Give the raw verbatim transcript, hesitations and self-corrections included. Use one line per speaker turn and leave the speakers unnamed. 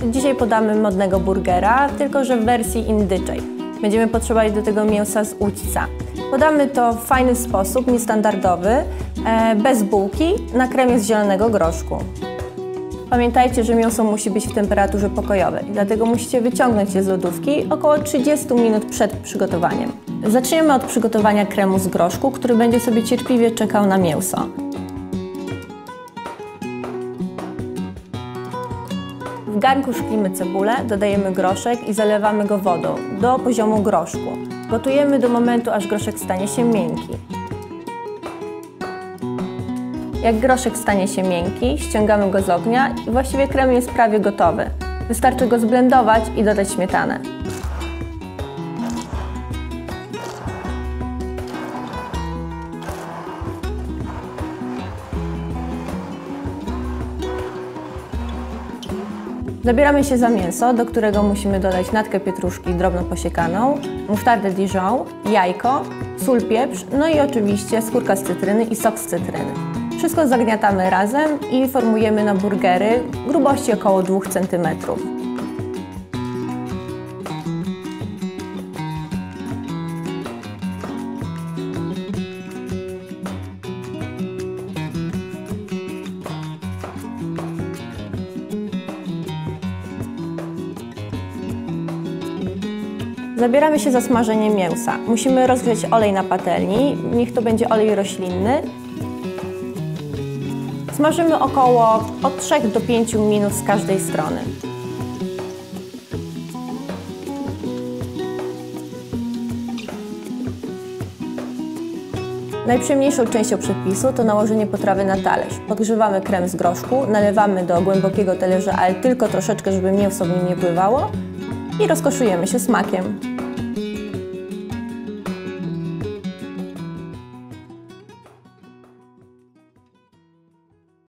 Dzisiaj podamy modnego burgera, tylko że w wersji indyczej. Będziemy potrzebować do tego mięsa z udźca. Podamy to w fajny sposób, niestandardowy, bez bułki, na kremie z zielonego groszku. Pamiętajcie, że mięso musi być w temperaturze pokojowej, dlatego musicie wyciągnąć je z lodówki około trzydzieści minut przed przygotowaniem. Zaczniemy od przygotowania kremu z groszku, który będzie sobie cierpliwie czekał na mięso. W garnku szklimy cebulę, dodajemy groszek i zalewamy go wodą do poziomu groszku. Gotujemy do momentu, aż groszek stanie się miękki. Jak groszek stanie się miękki, ściągamy go z ognia i właściwie krem jest prawie gotowy. Wystarczy go zblendować i dodać śmietanę. Zabieramy się za mięso, do którego musimy dodać natkę pietruszki drobno posiekaną, musztardę Dijon, jajko, sól, pieprz, no i oczywiście skórka z cytryny i sok z cytryny. Wszystko zagniatamy razem i formujemy na burgery grubości około dwóch centymetrów. Zabieramy się za smażenie mięsa. Musimy rozgrzać olej na patelni, niech to będzie olej roślinny. Smażymy około od trzech do pięciu minut z każdej strony. Najprzyjemniejszą częścią przepisu to nałożenie potrawy na talerz. Podgrzewamy krem z groszku, nalewamy do głębokiego talerza, ale tylko troszeczkę, żeby mięso w nim nie pływało i rozkoszujemy się smakiem.